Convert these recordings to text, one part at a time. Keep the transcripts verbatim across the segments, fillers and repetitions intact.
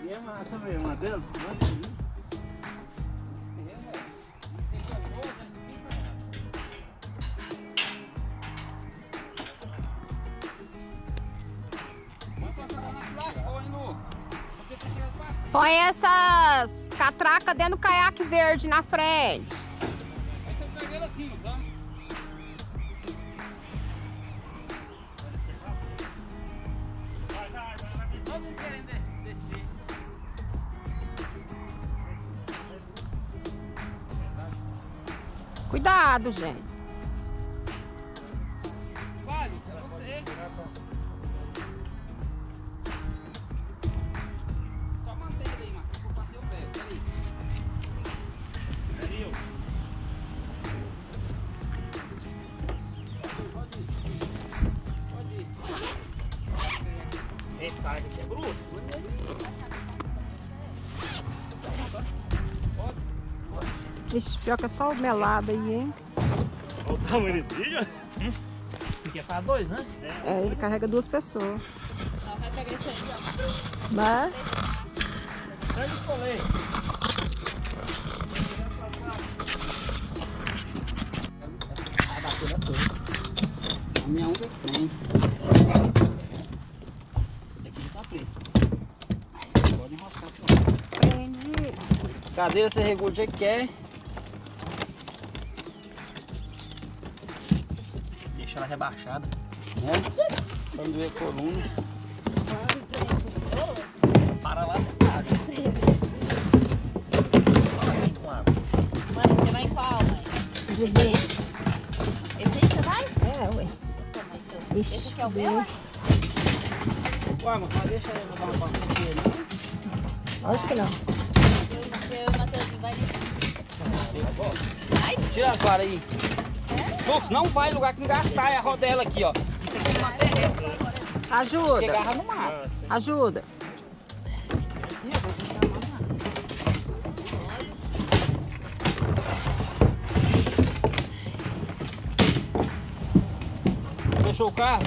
aqui é massa mesmo, uma delas. Põe essas catracas dentro do caiaque verde na frente. Aí você pega ela assim, tá? Nós não queremos descer. Cuidado, gente. Vale, é você. Só mantém ele aí, Marcos. Eu passei o pé. Peraí. Peraí, eu. Pode ir. Pode ir. Esse cara aqui é bruto. Ixi, pior que é só o melado aí, hein? Olha o tamanho desse vídeo. Hum? Aqui é para dois, né? É, ele carrega duas pessoas. Vai pegar esse aqui, ó. Mas... Traz o colete. A daquele é sua. A minha onda é frente. Aqui tá preto. Pode enroscar aqui, ó. Prende. Cadeira você regula do jeito que quer. Deixa ela rebaixada, né? Pra não doer a coluna. Para lá, cara. Mano, você vai em qual, mãe? Esse aí? Esse aí você vai? É, ué. Esse, esse aqui é o meu, é? Ué, mas deixa eu dar uma passada aqui. Acho que não. Eu e o Matheusinho vai ali. Vai sim. Tira as varas aí. Lucas, não vai em lugar que não gastar, é a rodela aqui, ó. Isso aqui é uma terrestre. Porque Ajuda. garra no mato. Ajuda. Fechou o carro?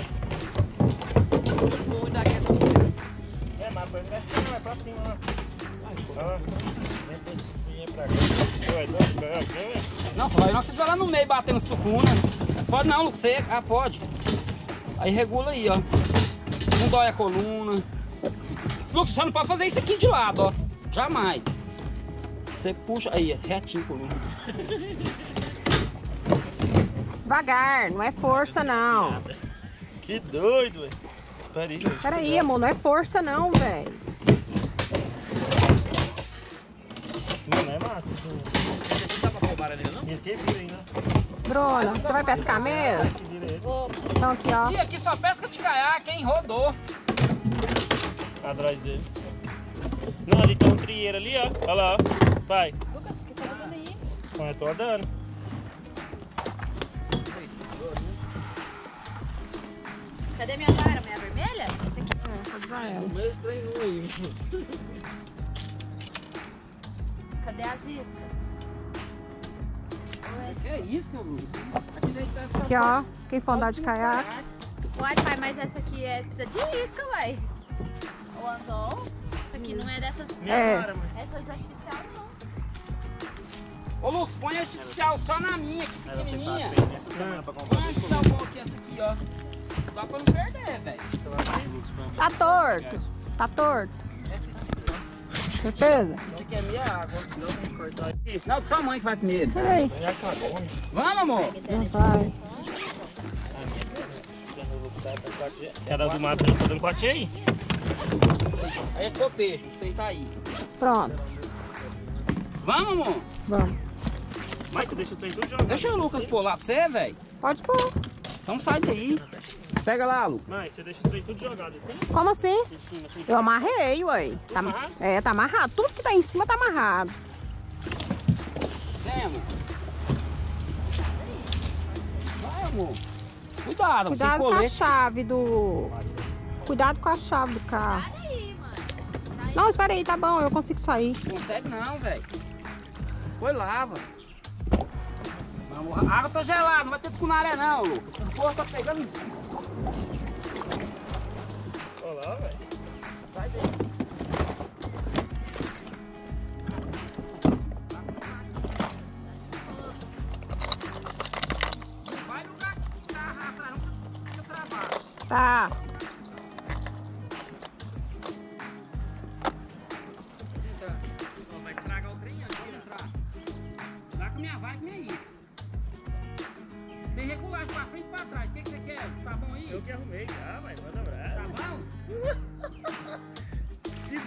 Vou dar essa. É, mas pra cima, vai pra cima, ó. Ó, vem pra cá. Vai, vai, vai. Não, só vai não, você vai lá no meio batendo os tucunas. Pode não, Lucas, você, ah, pode. Aí regula aí, ó. Não dói a coluna. Lucas, você não pode fazer isso aqui de lado, ó. Jamais. Você puxa, aí, retinho a coluna. Devagar, não é força não. Que doido, velho. Espera aí, gente. Peraí, amor, não é força não, velho. Não, não é massa. Não dá pra roubar ali, não? Esse aqui vira ainda. Bruna, você vai pescar mesmo? Esse vira ele. Então aqui, ó. E aqui só pesca de caiaque, hein? Rodou. Atrás dele. Não, ali tem um trieiro ali, ó. Olha lá, ó. Vai. Lucas, o que você tá fazendo aí? Ó, eu tô andando. Cadê minha vara? Minha vermelha? Esse aqui. É, pode usar ela. O mês treinou aí. Cadê as iscas? Que é isso, meu Lucas? Aqui dentro tá essa... Aqui, ó. Quem for andar de caiaque. Uai, pai, mas essa aqui é, precisa de isca, uai. O anzol. Isso aqui não é dessas... Minha É. vara, mãe. Essas artificiais, não. Ô Lucas, põe a artificial só na minha, aqui Ela tem que pequenininha. estar bem essa semana pra Põe comprar. a artificial boa aqui, essa aqui, ó. Dá pra não perder, velho. Tá torto. Tá torto. Essa aqui, Certeza? essa aqui é minha água. Não tem que cortar aqui. Não, só a mãe que vai primeiro. Peraí. Já acabou, né? Vamos, amor. Não vai. Era do Matheus, tá dando quatro aí? Aí é copejo, os trem tá aí. Pronto. Vamos, amor. Vamos. Mas você deixa os trem tudo jogado. Deixa o Lucas pôr lá pra você, velho. Pode pôr. Então sai daí. Pega lá, Lucas. Mãe, você deixa os trem tudo jogado assim? Como assim? Em cima, assim. Eu amarrei, ué. Tá, amarrado? é, tá amarrado. Tudo que tá em cima tá amarrado. Vem, amor. Vai, amor. Cuidado, Cuidado sem com a colete. chave do... Cuidado com a chave do carro. Sai aí, mano. Sai. Não, espera aí, tá bom. Eu consigo sair. Consegue não, velho. Foi lava. Vamos, a água tá gelada, não vai ter tucunaré não, Lucas. Esse porra tá pegando. Olha lá, velho. Sai daí.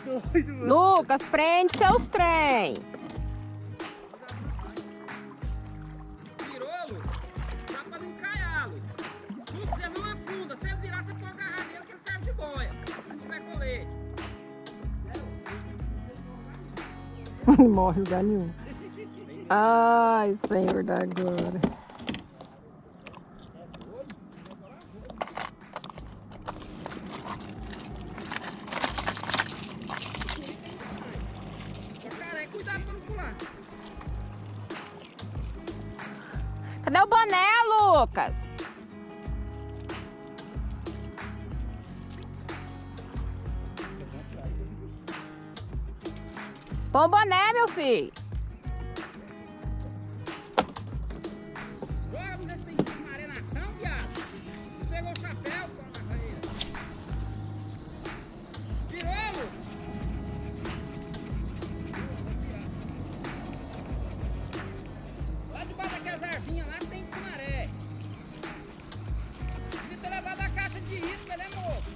doido, mano. Lucas, prende seus trem. Virou, Lucas? Dá pra não caiar, Lucas. Lucas, você não afunda. Se ele virar, você pode agarrar nele que ele serve de boia. Se tiver colete. Não morre lugar nenhum. Ai, Senhor da glória. Jacaré, cuidado pra não pular. Cadê o boné, Lucas? Põe o boné, meu filho. Joga, vamos ver se tem marenação, viado. Você pegou o chapéu, pô, na carreira. Virou, Lucas? Lá debaixo daquelas arvinhas lá tem maré. Devia ter levado a caixa de isca, né, moço?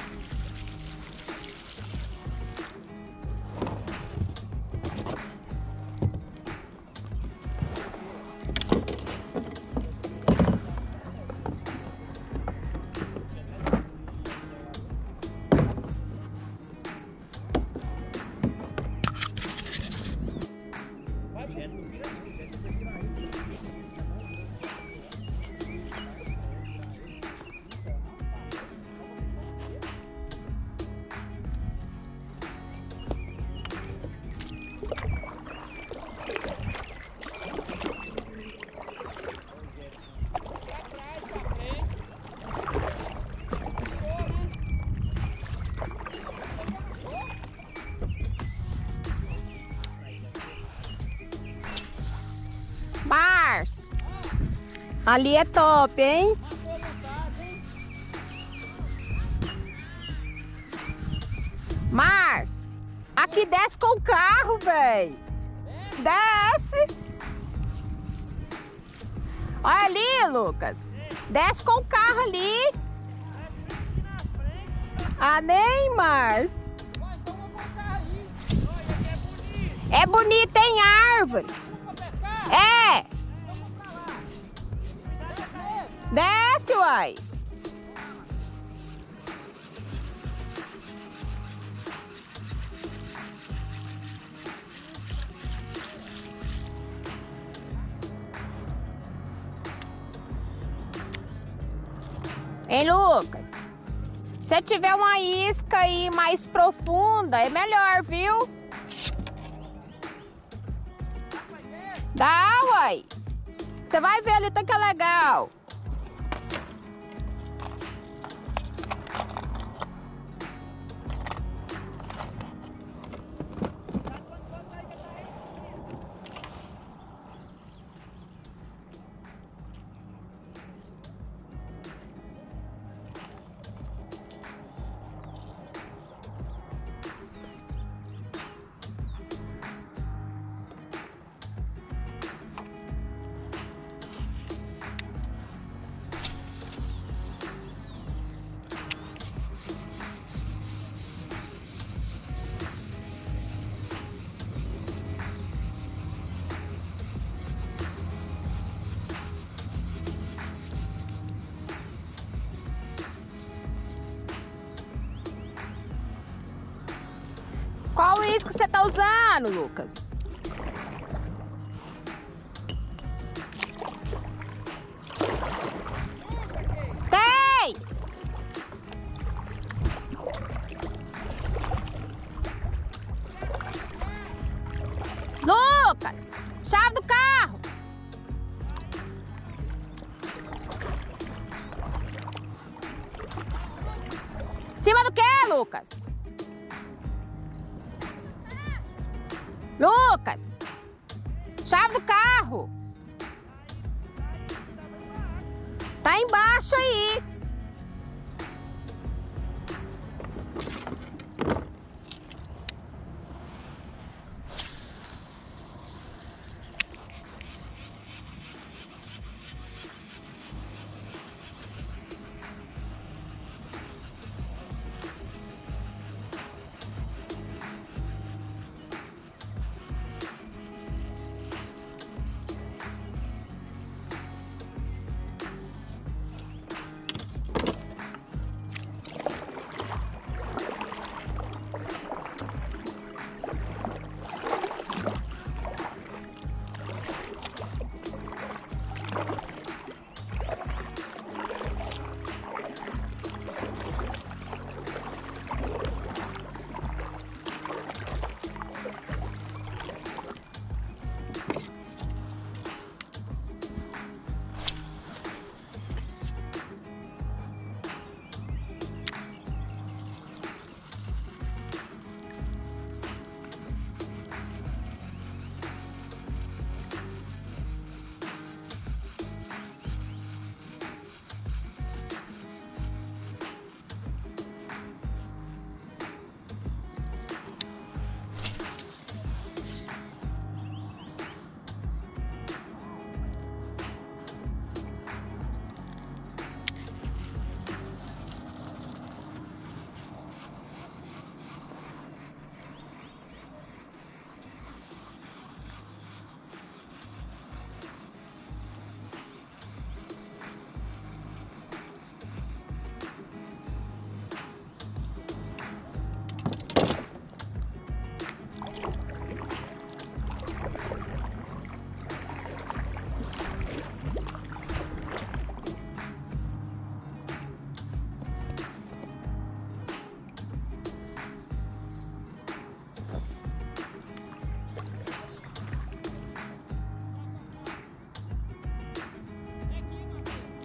Márcio. Ali é top, hein? Márcio. Aqui desce com o carro, velho. Desce. Olha ali, Lucas. Desce com o carro ali. Ah, nem, Márcio. É bonito, tem árvore. É. Desce, uai. Hein, Lucas? Se tiver uma isca aí mais profunda, é melhor, viu? Dá, uai. Você vai ver ali, tá que é legal. Qual isca você tá usando, Lucas? Tem! Lucas! Chave do carro! Cima do que, Lucas? Lucas, chave do carro. Tá embaixo aí.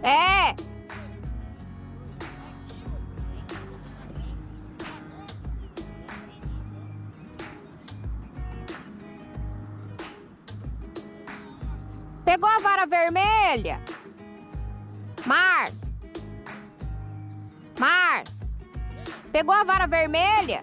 É. Pegou a vara vermelha? Márcio. Márcio. Pegou a vara vermelha?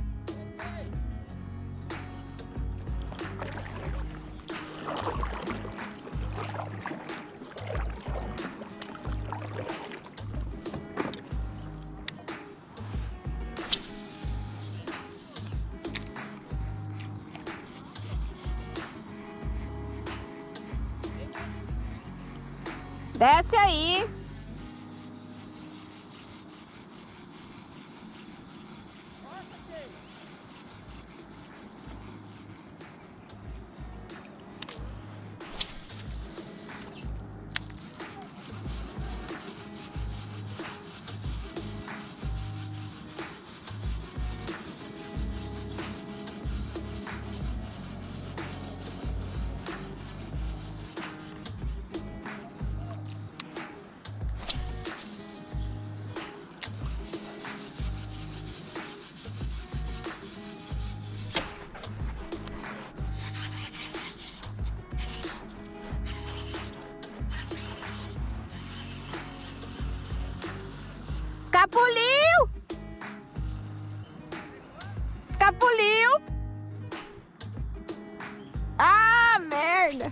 Desce aí. Escapuliu! Escapuliu! Ah, merda!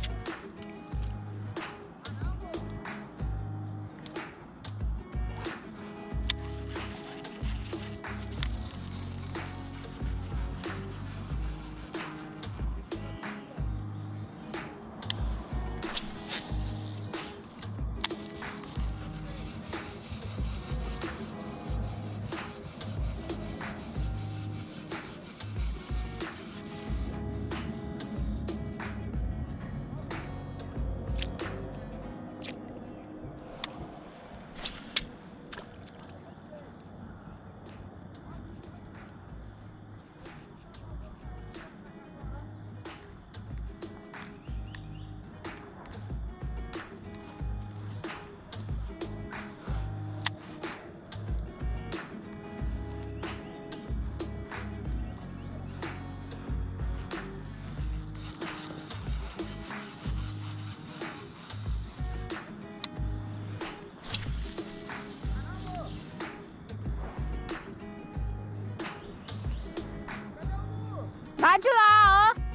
Vai de lá, ó.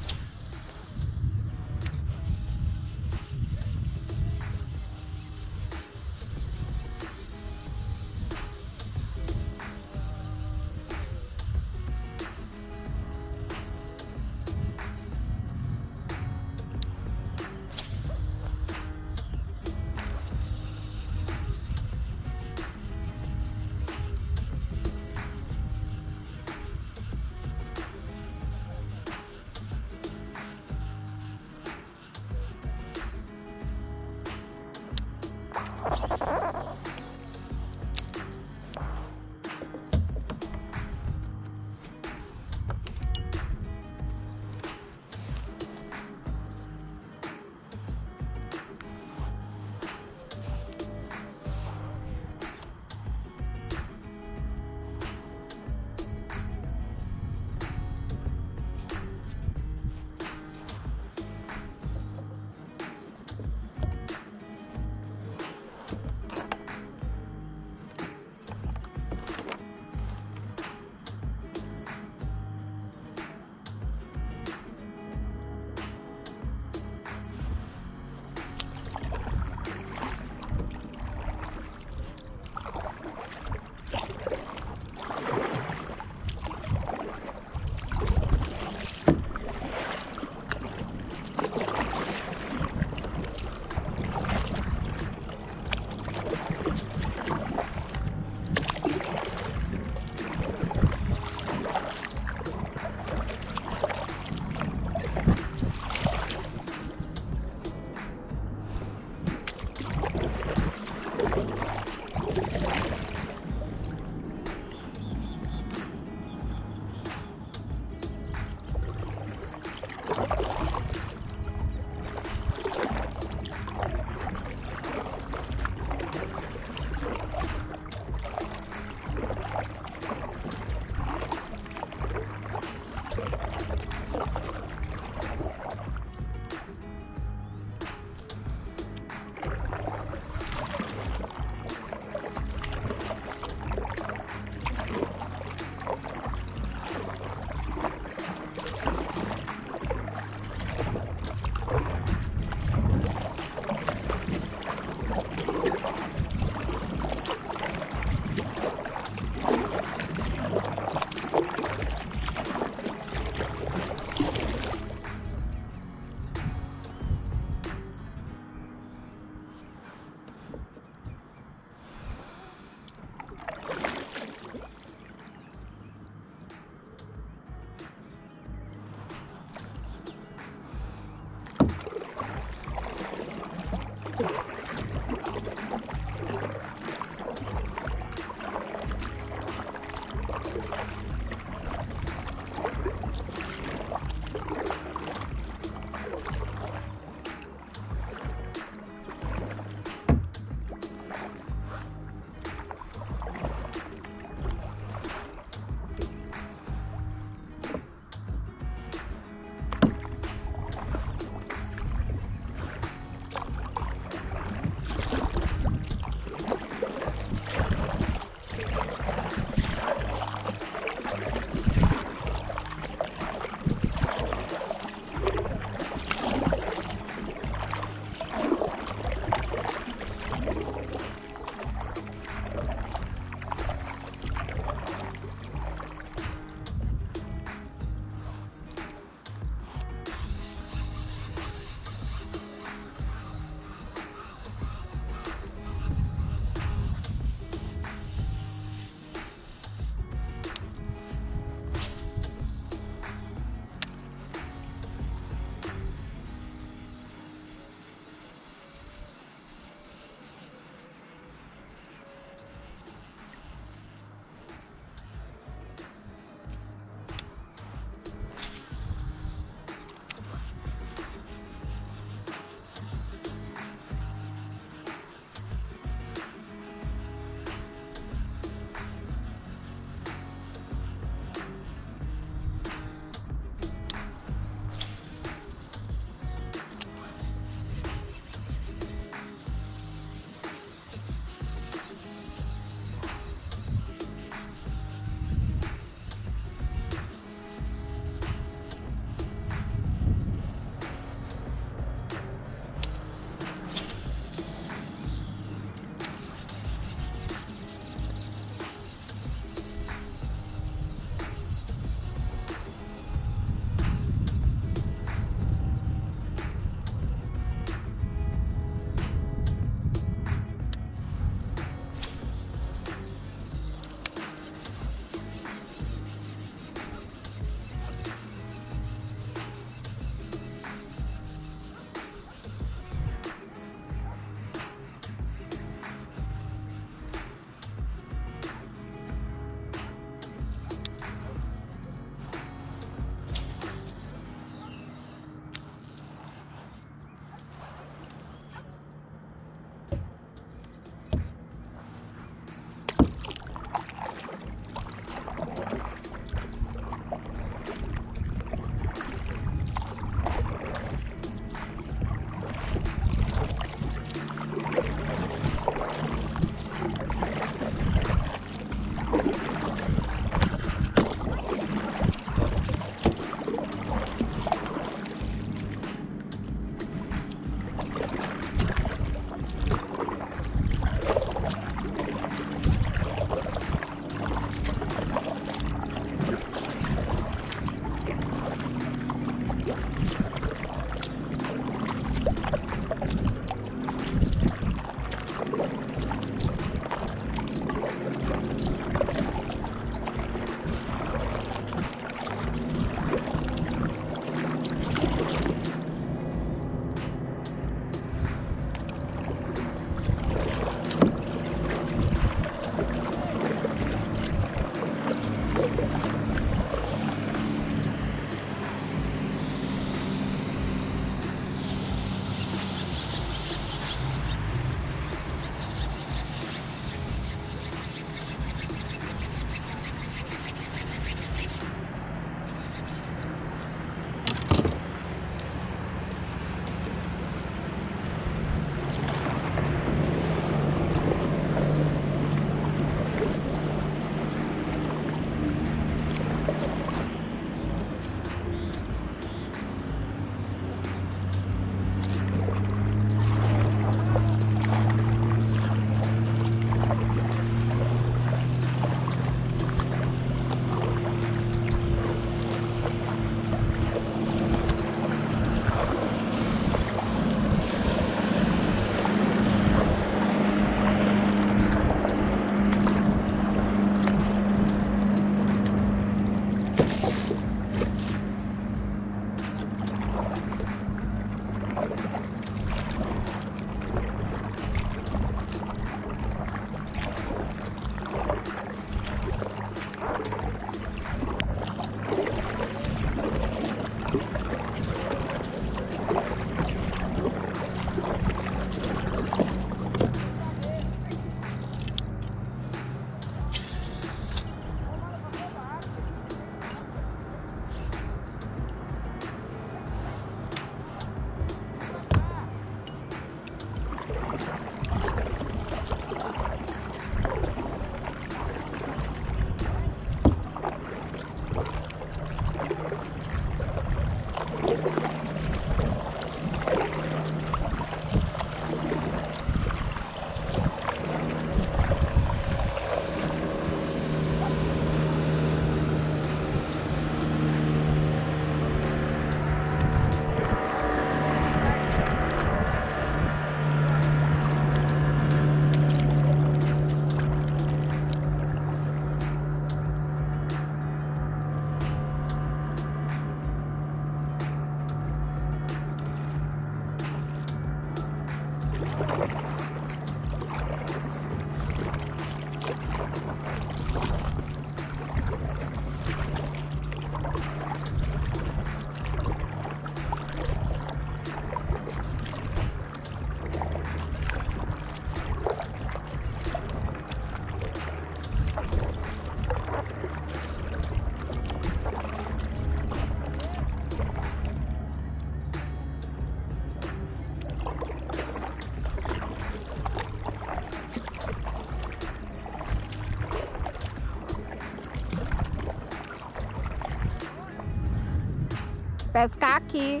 pescar aqui.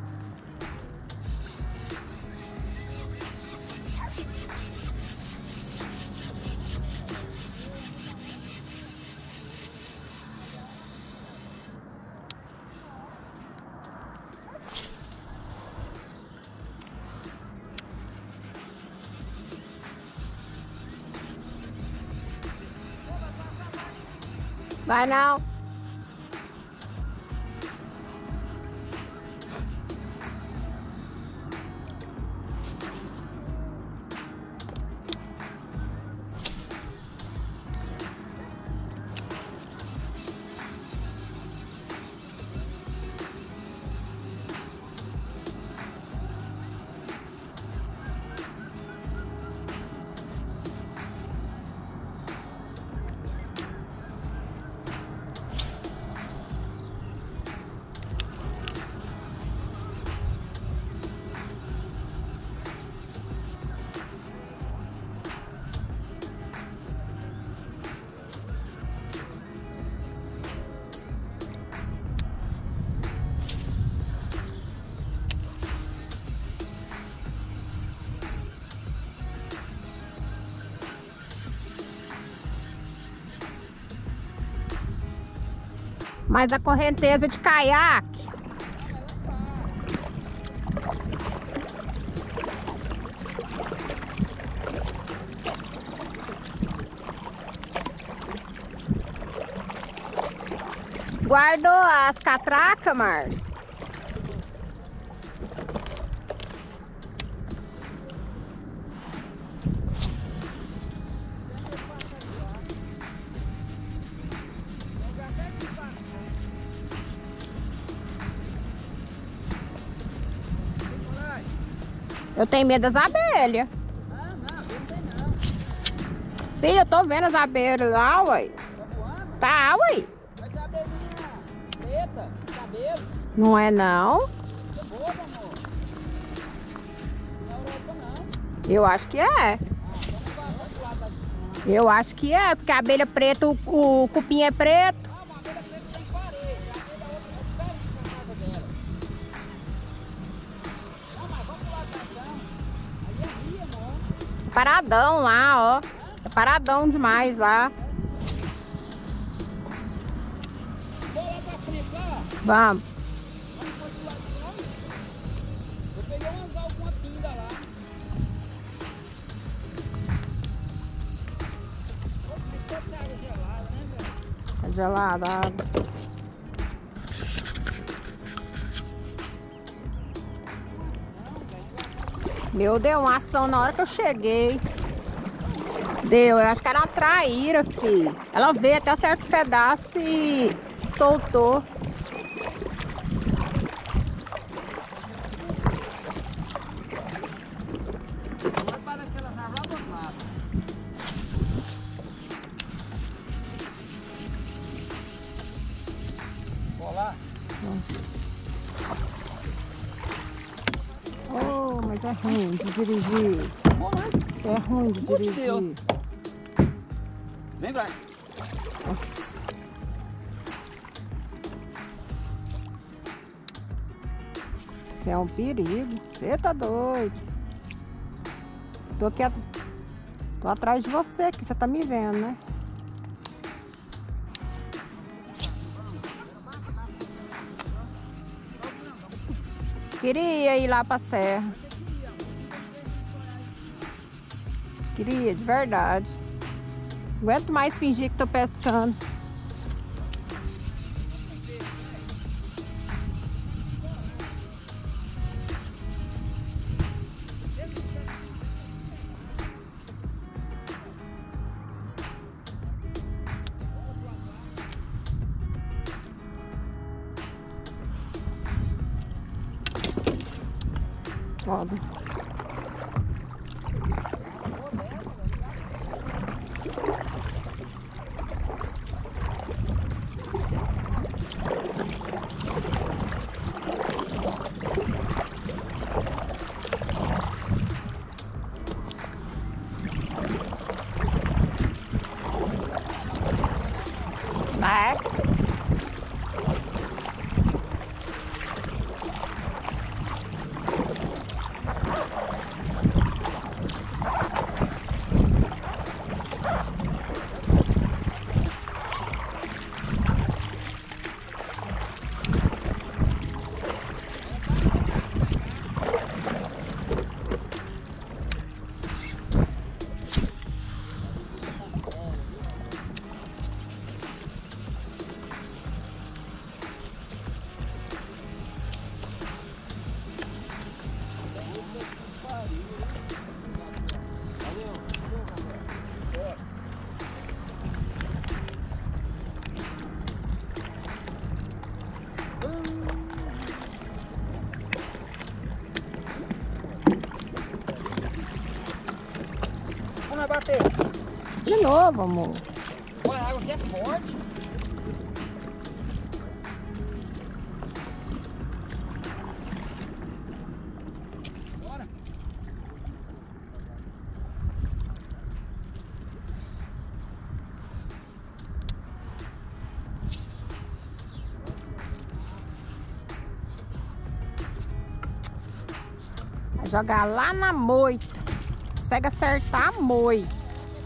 Vai não. Mas a correnteza de caiaque. Guardou as catracas, Márcio? Eu tenho medo das abelhas. Ah, não, não tem não. Filha, eu tô vendo as abelhas lá, ué. Tá voando? Tá, ué. Mas a abelhinha preta, cabelo. Não é não? Você boa, amor. Não é Europa, não. Eu acho que é. Ah, então não vai vai pro lado lá de cima. Eu acho que é, porque a abelha preta, o, o cupim é preto. Ah, uma abelha preta tem parede. A abelha outra é diferente da casa dela. Não, mas vamos pro lado da cama. Ali é rio, amor. Paradão lá, ó. É paradão demais lá. Vou lá pra frente, lá. Vamos. Vamos pro outro lado de lá. Eu peguei um anzol com uma pinga lá. Pode ser água gelada, né, velho? Tá gelada a água. Meu, deu uma ação na hora que eu cheguei. Deu, eu acho que era uma traíra, filho. Ela veio até certo pedaço e soltou. Vai para aquelas árvores lá do outro lado. Vou lá. Oh, mas é ruim de dirigir. Vou lá. Isso é ruim de Pelo amor de dirigir. Vem, vai. Nossa. Isso é um perigo. Você tá doido. Tô aqui, a- tô atrás de você aqui, você tá me vendo, né? Queria ir lá pra serra. Queria, de verdade. Não aguento mais fingir que tô pescando. Foda. Vai. você. De novo, amor. Olha, a água aqui é forte. Bora. Vai jogar lá na moita. Consegue acertar a moita.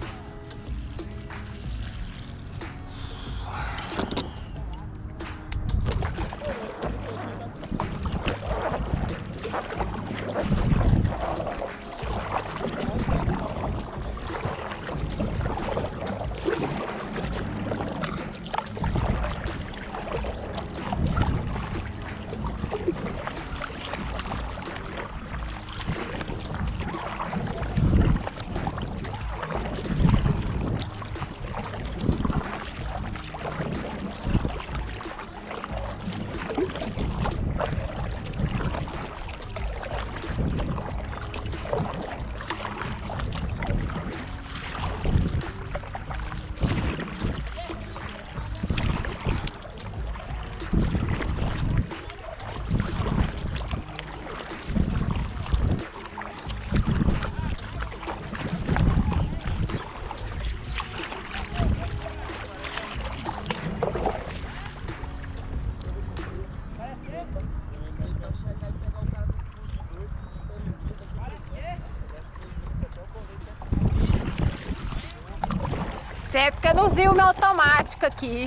Isso é porque eu não vi o meu automático aqui.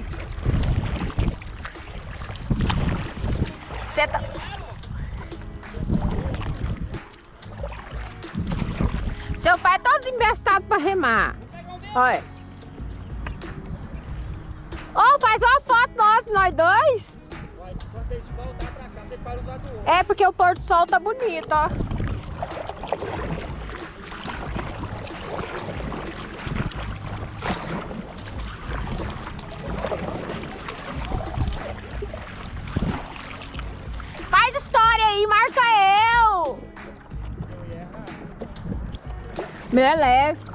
Você tá... Seu pai é todo embestado pra remar. Olha. Ô, oh, faz uma foto nossa, nós dois. Quando eles voltar pra cá, você para um lado do outro. É porque o pôr do sol tá bonito, ó. Faz história aí, marca eu. Meu é leve.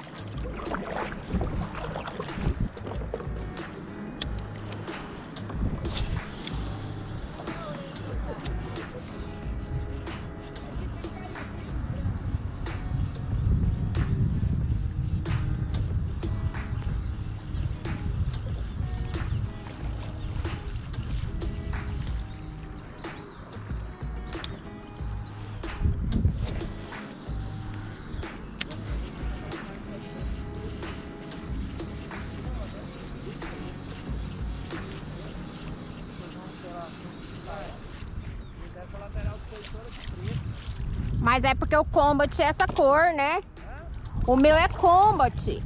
Mas é porque o Combat é essa cor, né? O meu é Combat.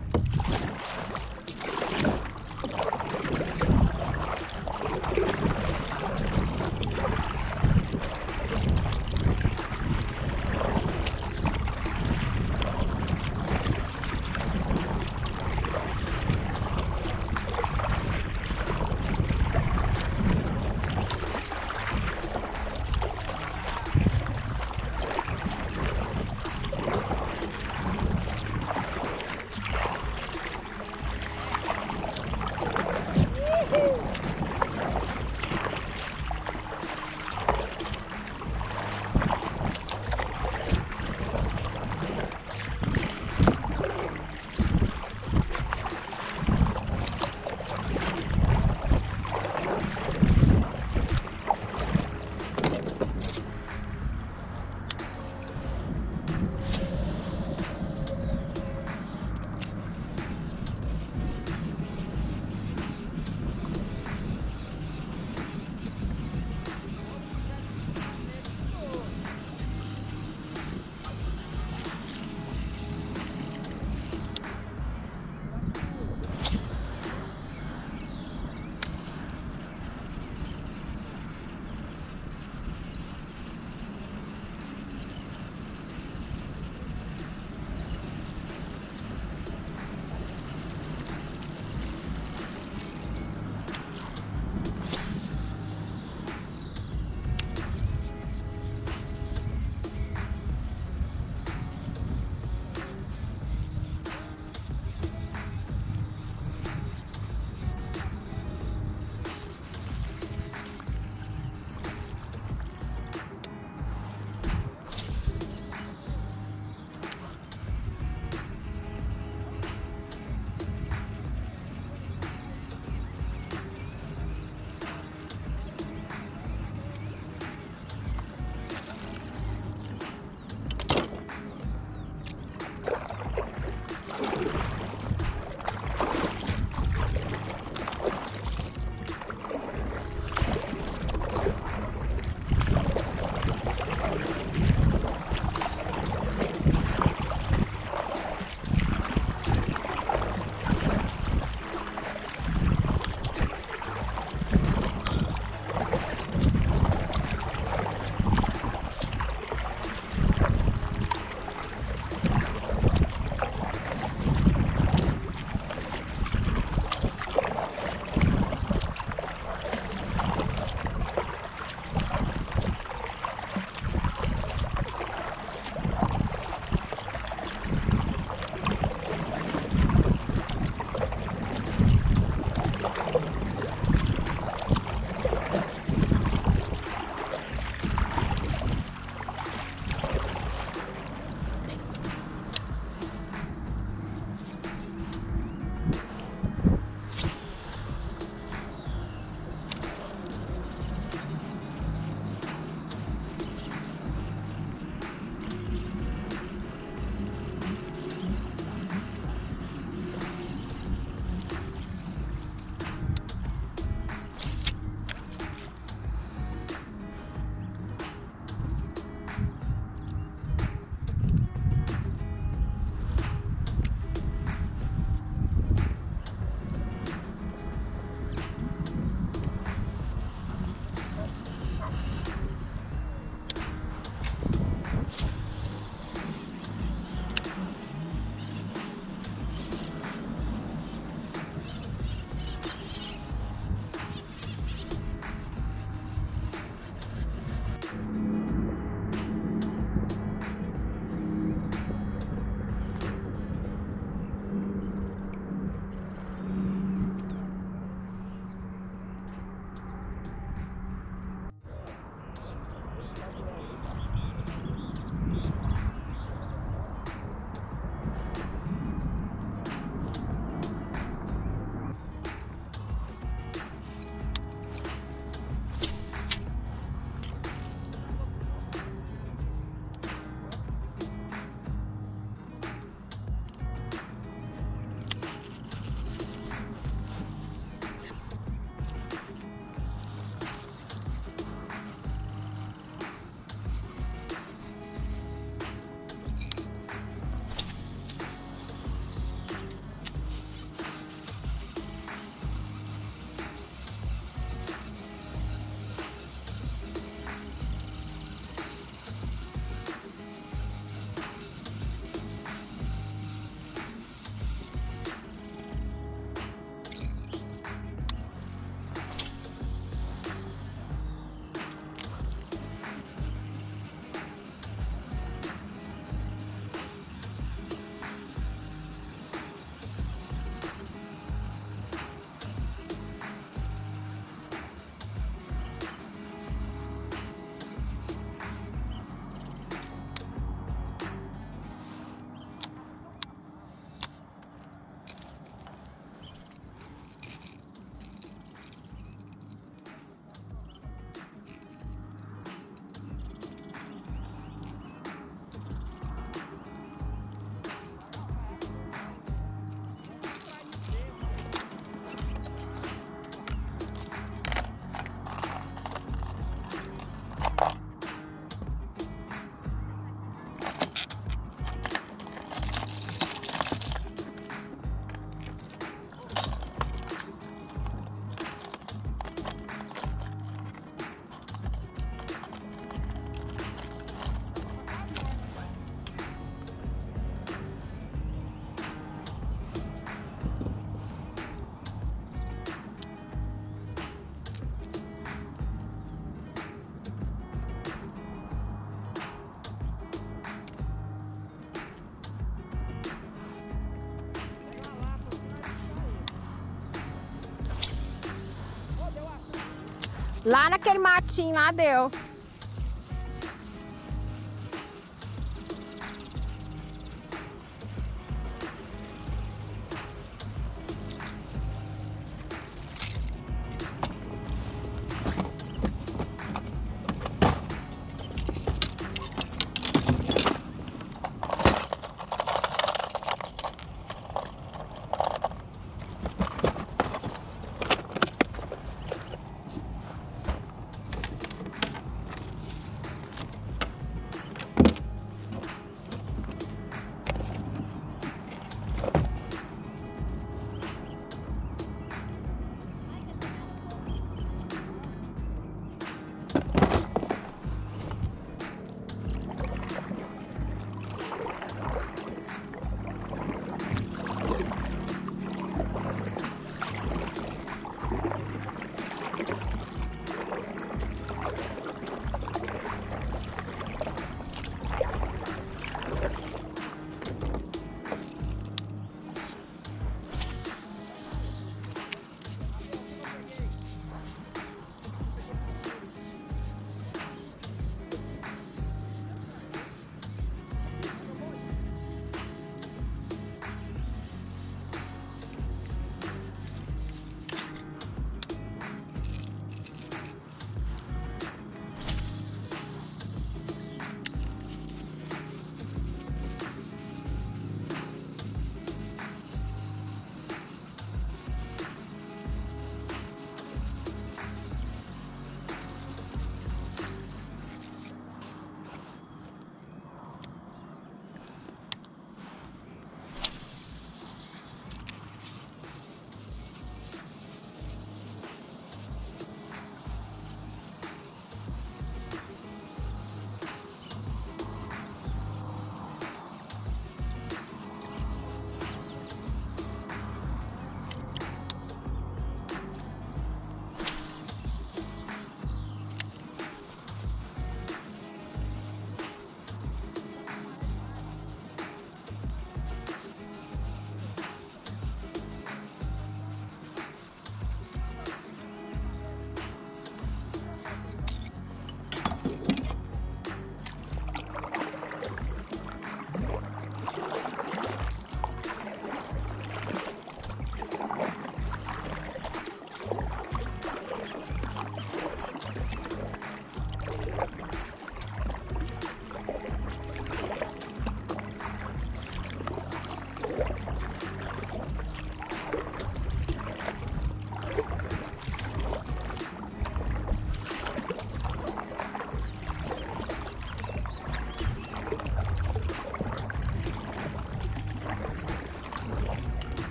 Lá naquele matinho lá deu.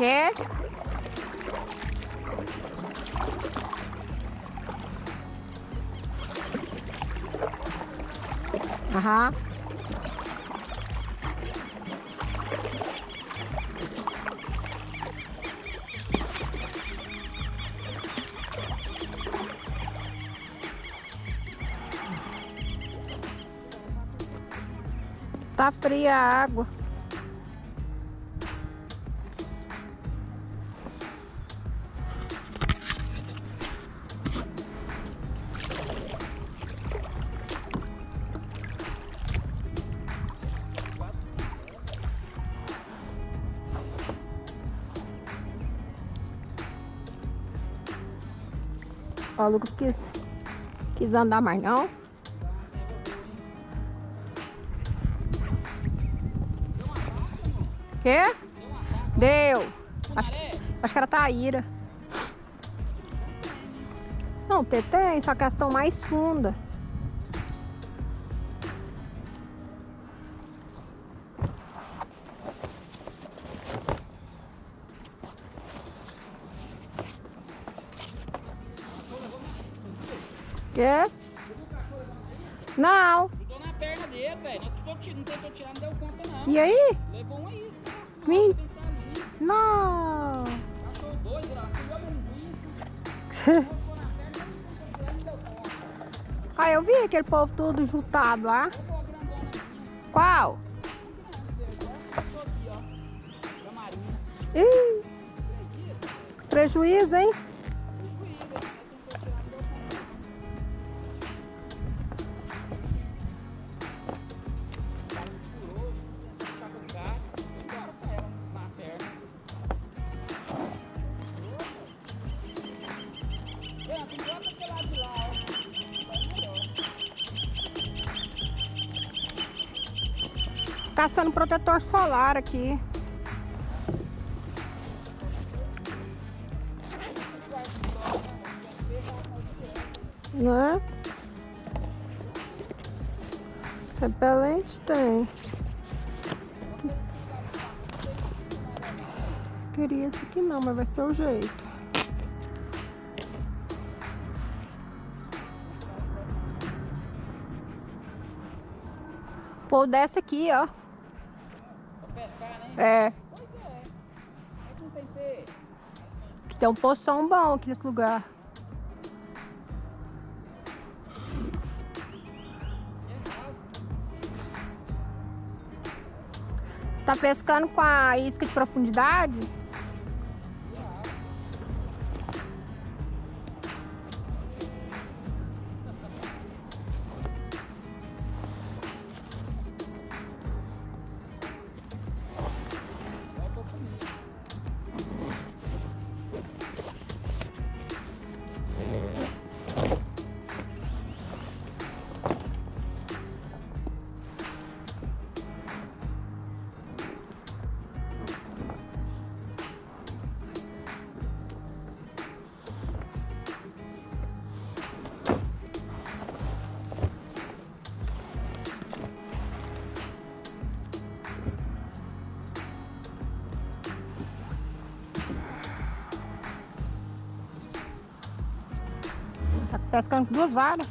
Quer? Aham. Tá fria a água. Ó, o Lucas quis, quis andar mais não. Quê? Deu. Acho, acho que era Taíra. Não, tem, tem, só que elas estão mais fundas. Quê? Não. Tô na perna dele, velho. Não tentou tirar, não deu conta não. E aí? Levou uma isca. Vim. Não. Achou dois lá. Ah, eu vi aquele povo todo juntado lá. Qual? Ih, prejuízo, hein? Caçando protetor solar aqui. Né? Repelente tem. Queria esse aqui não, mas vai ser o jeito. Pô, desce aqui, ó. Pescar, né? É. Pois é. Mas não tem peixe. Tem um poção bom aqui nesse lugar. Tá pescando com a isca de profundidade? Tá pescando com duas varas.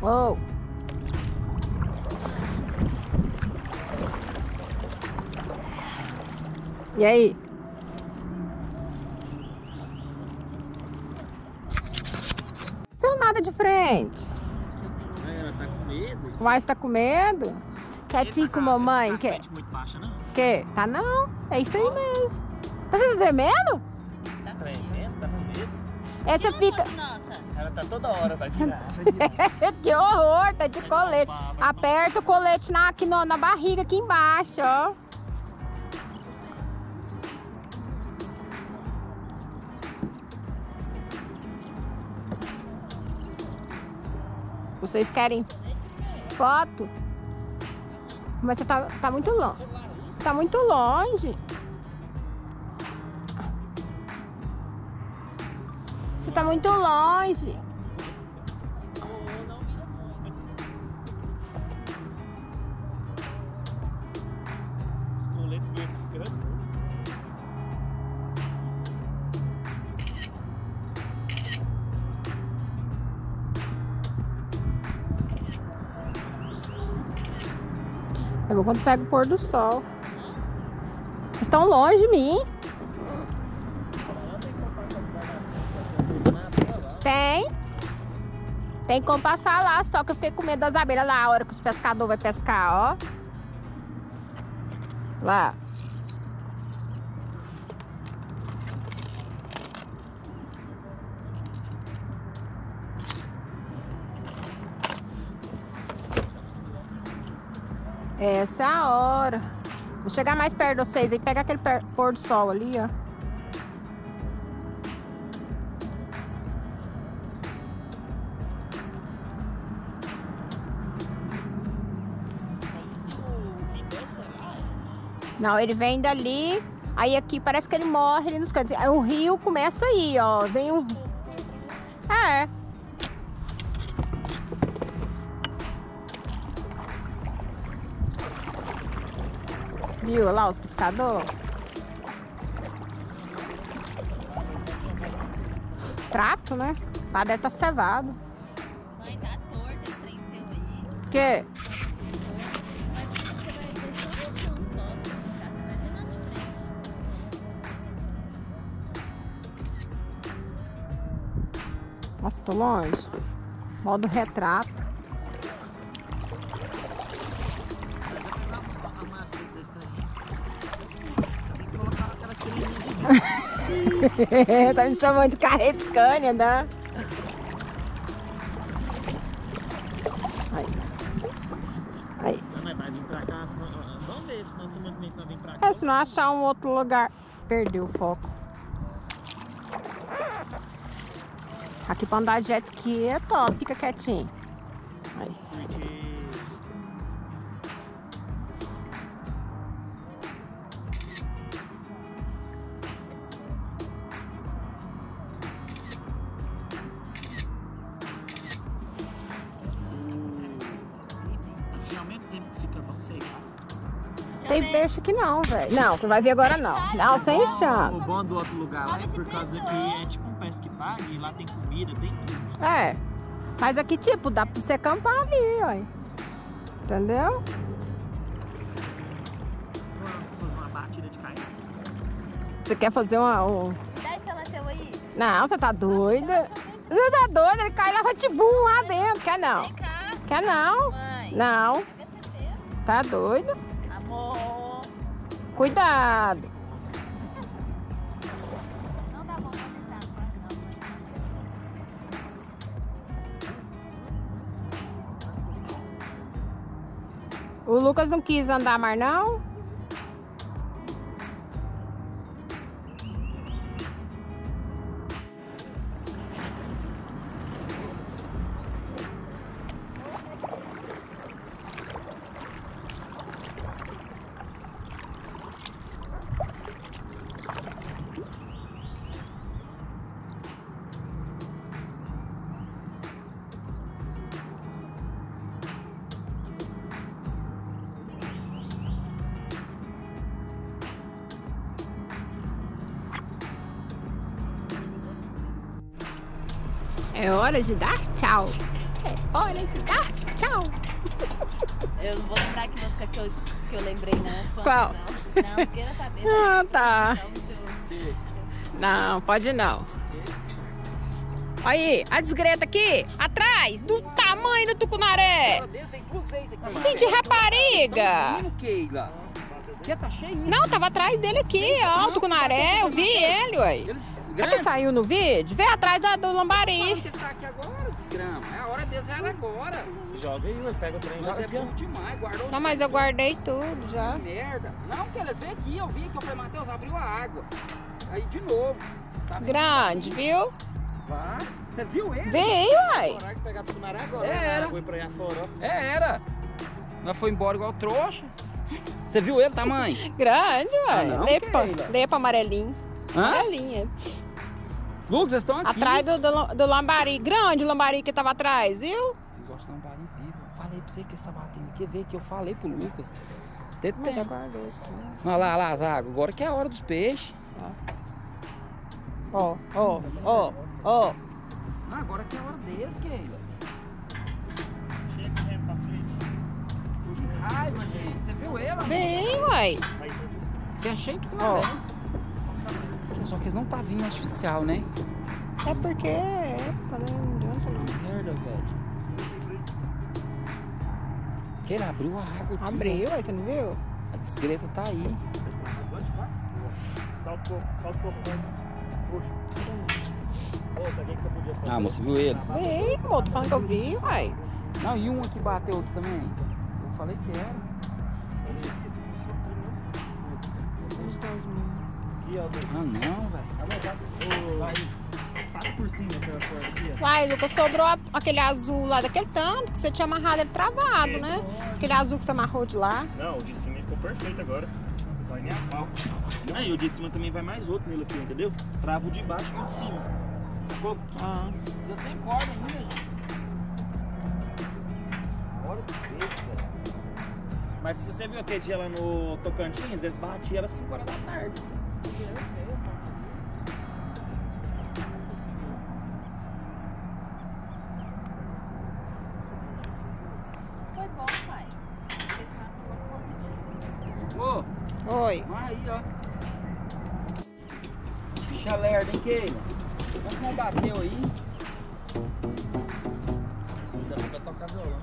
Uou. E aí? Não tem nada de frente. Ela tá com medo. Uai, você tá com medo? Quietinho com mamãe? Quer? Muito baixa, não? Que? Tá não? É isso aí mesmo. Você tá tremendo? Tá tremendo, tá com medo. Essa fica... Nossa. Ela tá toda hora, vai virar. Vai virar. Que horror, tá de colete. Aperta o colete na, aqui no, na barriga, aqui embaixo, ó. Vocês querem foto? Mas você tá, tá muito longe. Tá muito longe. Você tá muito longe. Esse colete veio grande. É bom quando pega o pôr do sol. Vocês estão longe de mim. Tem. Tem como passar lá, só que eu fiquei com medo das abelhas lá, a hora que os pescadores vão pescar, ó. Lá. Essa é a hora. Vou chegar mais perto de vocês aí, pega aquele pôr do sol ali, ó. Não, ele vem dali, aí aqui parece que ele morre ali nos cantos. Aí o rio começa aí, ó. Vem um... É. Viu lá os pescadores? Trato, né? Lá deve estar cevado. Mãe, tá torto esse trem seu aí. O quê? Mas você vai ver só um só. Tá? Você vai ver nada de frente. Nossa, tô longe. Modo retrato. Tá me chamando de carreta Scania, né? Aí. Aí. Mas vai vir pra cá. Vamos ver, senão de semana que vem se nós vem pra cá. É, se não achar um outro lugar. Perdeu o foco. Aqui pra andar de jet ski é top, fica quietinho. Aí. Porque... Realmente tempo que fica bom, sei lá. Tem peixe aqui não, velho. Não, você vai ver agora não. Não, sem O chance. bom do outro lugar lá é por causa que é tipo um pesque pague e lá tem comida, tem tudo. É. Mas aqui, tipo, dá pra você acampar ali, ó. Entendeu? Vamos fazer uma batida de caiaque. Você quer fazer uma... Um... Dá esse ela seu aí. Não, você tá doida? Você tá doida? Ele cai lá, vai te bum lá dentro. Quer não? Vem cá, Quer não? mãe. Não. Pega esse seu. Tá doido? Amor. Cuidado. Não dá bom, pode deixar. Não pode não, mãe. O Lucas não quis andar mais, não? É hora de dar tchau. Oi, nem cidade. Tchau. Eu não vou lembrar que música que eu, que eu lembrei, não. Qual? Não, não queira saber. Ah, tá. Então, seu- Não, pode não. Aí, a desgreta aqui, atrás, do tamanho do tucunaré. Ela desce, vem duas vezes aqui. Fim de rapariga. Menino, Keila. Aqui tá cheio. Não, tava atrás dele aqui, ó, o tucunaré. Eu vi ele, ué. Eles Será que saiu no vídeo? Vê atrás da, do lambari. que está aqui agora, desgrama. É a hora deles era agora. Joga aí, ué, pega o trem. Mas Joga é aqui, ó. bom demais, guardou os Não, mas eu guardei tudo já. merda. Não, que eles veem aqui, eu vi que eu falei, Matheus, abriu a água. Aí de novo. Tá vendo? Grande, viu? Vai. Você viu ele? Veio, uai. Horário que pegar tudo na área agora. É, né? era. Foi pra aí fora, ó. É, era. Nós foi embora igual trouxa. Você viu ele, tamanho? Grande, uai. Ah, não, Lepa, Keila. lepa amarelinho. Hã? Amarelinha. Lucas, vocês estão aqui. Atrás do, do, do lambari. Grande o lambari que tava atrás, viu? Eu gosto de lambarim vivo. Falei pra você que você tá batendo. Quer ver que eu falei pro Lucas. Até Mas já tem. guardou isso também. Olha lá, olha lá, as águas. Agora que é a hora dos peixes. Ó, ó, ó, ó. Ah, agora que é a hora deles, Keila. Chega o remo pra frente. Que raiva, gente. Você viu ele? amor? Bem, uai. Aí, Que é cheio de Ó. tudo, né? Só que eles não tá vindo artificial, né? É porque é época, né? Não adianta não. Merda, velho. Que ele abriu a água aqui. Abriu, uai, você não viu? ó. A desgreta tá aí. salta um pouco, salta um pouco antes. Puxa. Ô, sabe o que você podia fazer? Ah, mas você viu ele? Bem, amor, tô falando que eu vi, uai. Não, e um aqui bateu aqui também. Eu falei que era. Aqui, ó. Ah, não, velho. Vai. Passa por cima essa corda aqui, ó. Uai, Lucas, sobrou a- aquele azul lá daquele tanto que você tinha amarrado ele travado, né? Aquele azul que você amarrou de lá. Não, o de cima ficou perfeito agora. Só nem a pau. Aí o de cima também vai mais outro nele aqui, entendeu? Trava o de baixo e o de cima. Ficou? Ah. Eu tenho corda ainda, gente. Hora de ver, cara. Mas se você viu aquele dia lá no Tocantins, eles batiam ela cinco horas da tarde. Foi bom, pai. Você tá muito positivo. Ô, Oi. aí, ó. Bicha lerda, hein, Keila? Como que não bateu aí? Ainda não vai tocar violão.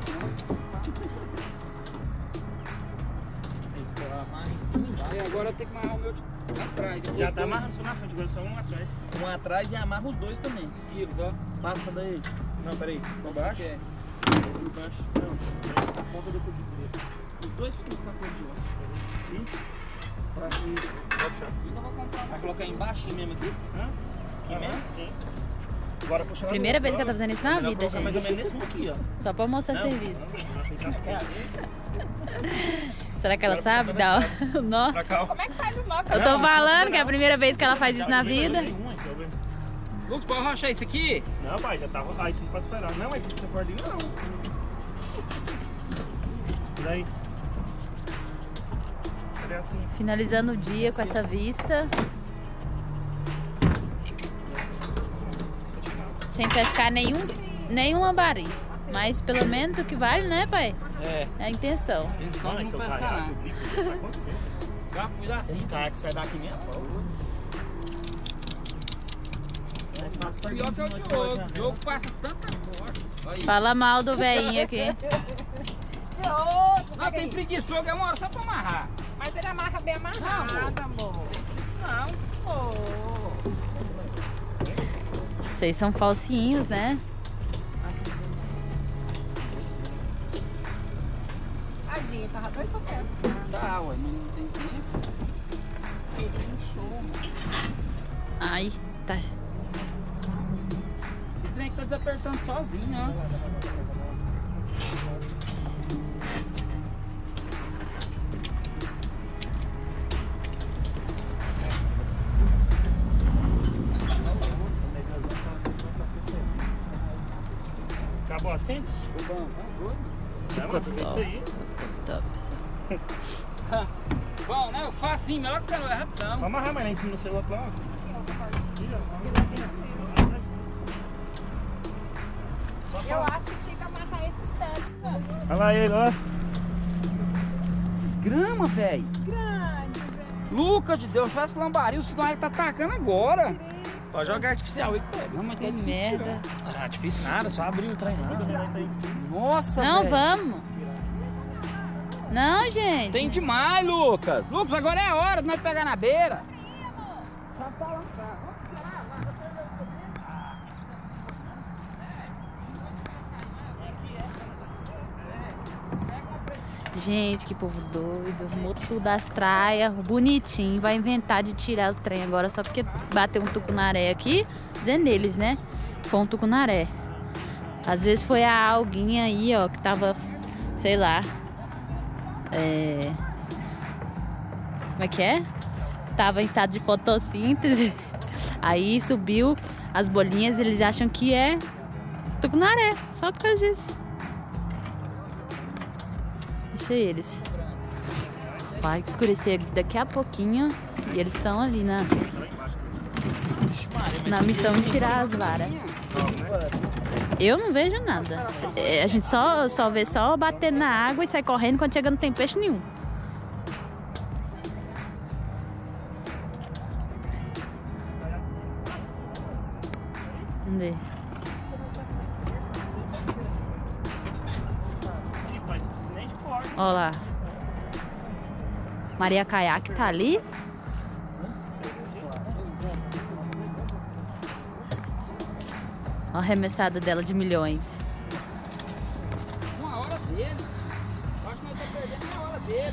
Tem que pular mais em cima e embaixo. Aí agora eu tenho que amarrar o meu de atrás. Eu Já vou tá pôr amarrando só na frente, agora só um atrás. Um atrás e amarra os dois também. os quilos, ó. Passa daí. Não, peraí. Por baixo? É. Por baixo. Não. A ponta desse aqui primeiro. Os dois ficam com a cor de lá. E? Pra aqui. Pode puxar. Ainda vou comprar. Vai colocar embaixo mesmo aqui? Hã? Aqui mesmo? Sim. Agora puxa lá. Primeira no- vez que ela tá fazendo isso na Melhor vida, colocar mais ou gente. menos nesse aqui, ó. Só pra mostrar Não, serviço. não, não, Será que ela sabe dar o nó? Pra cá, ó. Como é que faz o nó? Eu tô falando que é a primeira vez que ela faz isso na vida. Lucas, pode rochar isso aqui? Não, pai, já tava. Aí você pode esperar. Não, é que você pode ir, não. Daí. Cadê assim? Finalizando o dia com essa vista. Sem pescar nenhum, nenhum lambari. Mas pelo menos o que vale, né, pai? É. É a intenção. Intenção de não seu pescar caiaque, nada. o bico vai acontecer. Já fui assim. Esse caiaque sai daqui mesmo, pô. Pior que é o Diogo. O Diogo passa tanta corda. Olha aí. Fala mal do velhinho aqui. Não, tem preguiça. O jogo é uma hora só pra amarrar. Mas ele amarra bem amarrado, amor. Tem que ser isso não. Vocês são falsinhos, né? Tadinha, tava doido pra pescar. Tá, ué, mas não tem tempo. Ai, tá. Esse trem que tá desapertando sozinho, ó. Acabou assim? Ficou bom, tá doido. Não, Ficou mas isso aí. top. Bom, né? Eu faço assim, melhor que eu é rapidão. Vamos amarrar mais lá em cima no celular. Só Eu acho que tinha que amarrar esses tanques. Olha lá ele, ó. Grama, velho. Grande, velho. Lucas de Deus, faz lambari, o sinal tá atacando agora. Pode jogar artificial aí, pega. Não, mas Que tem que tirar. merda. Ah, difícil nada, só abrir o trem lá. Nossa, Não, velho. vamos. Não, gente. Tem demais, Lucas. Lucas, agora é a hora de nós pegar na beira. Gente, que povo doido. Arrumou tudo das traias, bonitinho. Vai inventar de tirar o trem agora só porque bateu um tucunaré aqui. Dentro deles, né? Foi um tucunaré. Às vezes foi a alguinha aí, ó, que tava, sei lá. É... Como é que é? Tava em estado de fotossíntese. Aí subiu as bolinhas, eles acham que é tucunaré. Só por causa disso. Deixa eles. Vai escurecer daqui a pouquinho. E eles estão ali na, na missão de tirar as varas. Eu não vejo nada. A gente só, só vê só bater na água e sai correndo. Quando chega não tem peixe nenhum. Vamos ver. Olha lá. Maria Caiaque tá ali. Olha a arremessada dela de milhões. Uma hora dele. Acho que nós estamos perdendo uma hora dele.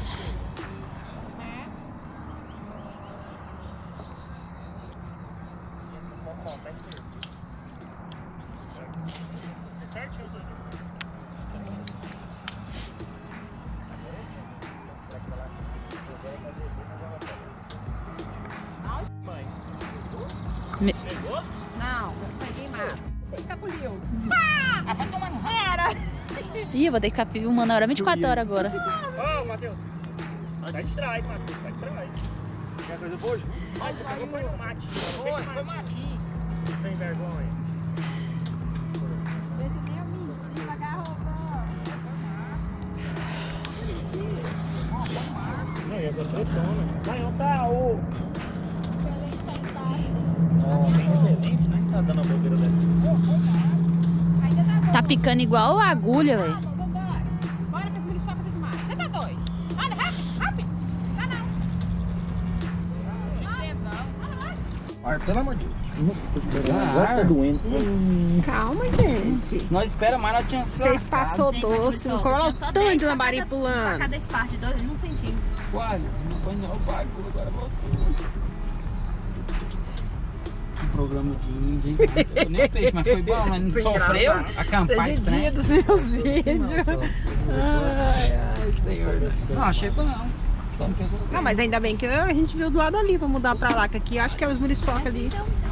É certinho, Dudu. Me- Pegou? Não, não peguei mais. Escapuliu. Ah, vai tomar no rabo. Ih, eu vou ter que ficar filmando a hora vinte e quatro horas agora. Ô, Matheus. Sai de trás, Matheus. Sai de trás. Quer coisa boa? Mas você pegou foi no matinho. Foi, foi matinho. Sem vergonha. Não, ia dar tretona. Vai, não tá o... Ó, bem diferente, né? Tá dando a bobeira dessa. Tá picando igual agulha, velho. Bora que esse muriçoca tem demais. Você tá doido? Anda, rápido, rápido. Tá não. Olha, pelo amor de Deus. Nossa senhora, Ah, agora tá doendo. Calma, gente. Se nós esperamos mais, nós tínhamos Vocês passou doce, não coloca o tanto de lambari pulando. Cada parte, dois, um centímetro. quase. Não foi não, o bagulho agora voltou. Que programa de índio, hein? Eu nem fez, mas foi bom, mas não Foi sofreu engraçado. acampar Seja esse dia trem. dos meus vídeos. Ai, ai, senhor. Não, achei bom não. Só não pegou. Não, mas ainda bem que a gente viu do lado ali pra mudar pra lá, que aqui acho que é os muriçoca ali. Então,